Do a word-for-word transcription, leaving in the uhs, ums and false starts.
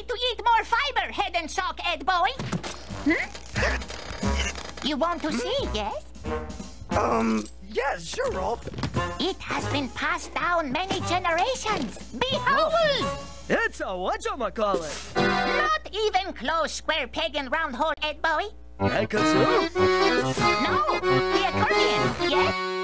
to eat more fiber, head and sock, Ed Boy. Hmm? You want to see, yes? Um, yeah, sure, Rolf. It has been passed down many generations. Behold! It's a whatchamacallit. Not even close, square peg and round hole, Ed Boy. A kazoo? No, the accordion, yes?